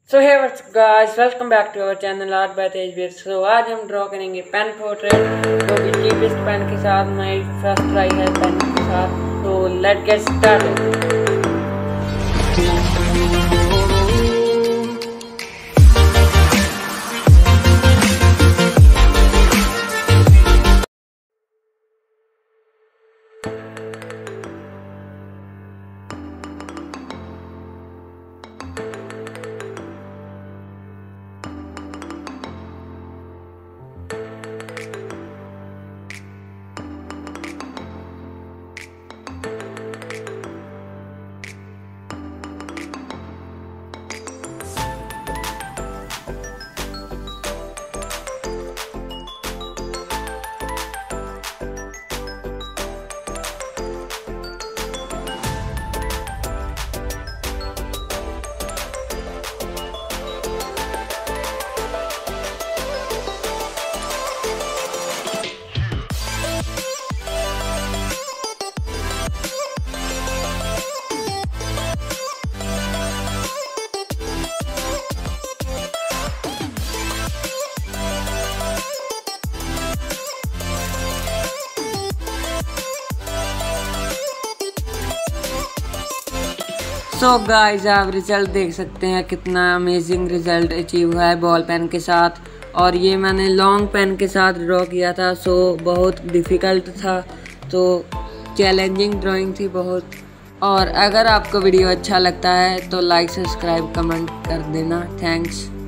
So hey what's guys, welcome back to our channel art by Tejveer. So आज हम draw करेंगे pen portrait, जो कि चीपेस्ट पेन के साथ मेरी फर्स्ट ट्राई है पेन के साथ। तो let's get started. So guys, आप रिजल्ट देख सकते हैं, कितना अमेजिंग रिजल्ट अचीव हुआ है बॉल पेन के साथ। और ये मैंने लॉन्ग पेन के साथ ड्रॉ किया था, सो बहुत डिफ़िकल्ट था, तो चैलेंजिंग ड्राइंग थी बहुत। और अगर आपको वीडियो अच्छा लगता है तो लाइक, सब्सक्राइब, कमेंट कर देना। थैंक्स।